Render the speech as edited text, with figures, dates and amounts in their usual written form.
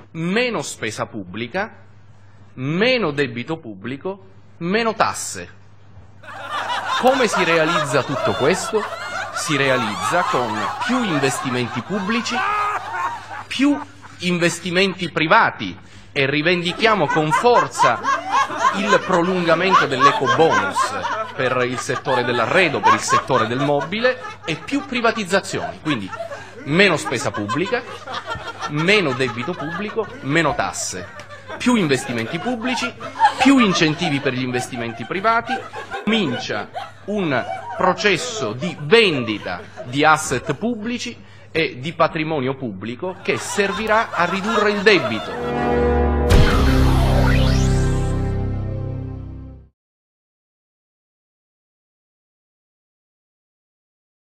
meno spesa pubblica, meno debito pubblico, meno tasse. Come si realizza tutto questo? Si realizza con più investimenti pubblici, più investimenti privati, e rivendichiamo con forza il prolungamento dell'ecobonus per il settore dell'arredo, per il settore del mobile, e più privatizzazioni. Quindi meno spesa pubblica, meno debito pubblico, meno tasse, più investimenti pubblici, più incentivi per gli investimenti privati. Comincia un processo di vendita di asset pubblici e di patrimonio pubblico che servirà a ridurre il debito.